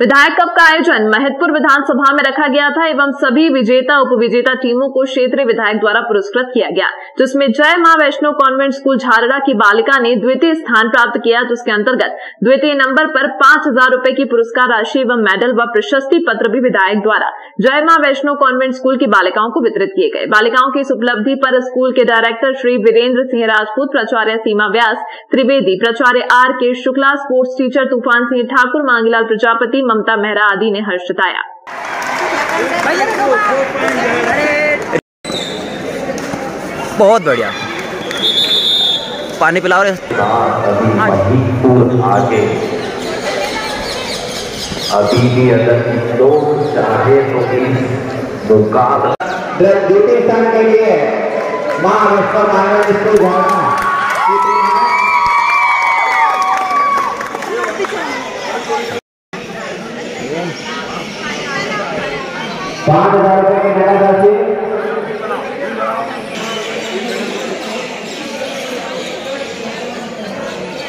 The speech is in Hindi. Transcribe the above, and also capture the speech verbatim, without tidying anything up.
विधायक कप का आयोजन महतपुर विधानसभा में रखा गया था एवं सभी विजेता उपविजेता टीमों को क्षेत्रीय विधायक द्वारा पुरस्कृत किया गया, जिसमें जय मां वैष्णो कॉन्वेंट स्कूल झारड़ा की बालिका ने द्वितीय स्थान प्राप्त किया। जिसके अंतर्गत द्वितीय नंबर पर पांच हजार रूपए की पुरस्कार राशि एवं मेडल व प्रशस्ति पत्र भी विधायक द्वारा जय मां वैष्णो कॉन्वेंट स्कूल की बालिकाओं को वितरित किए गए। बालिकाओं की इस उपलब्धि पर स्कूल के डायरेक्टर श्री वीरेंद्र सिंह राजपूत, प्राचार्य सीमा व्यास त्रिवेदी, प्राचार्य आर के शुक्ला, स्पोर्ट्स टीचर तूफान सिंह ठाकुर, मांगीलाल प्रजापति, ममता मेहरा आदि ने हर्ष जताया। बहुत बढ़िया, पानी पिलाओ रे। आगे अभी भी अगर लोग चाहे तो इस मुकाबला द्वितीय स्थान के लिए मां वैष्णो कॉन्वेंट स्कूल झारड़ा पाँच हजार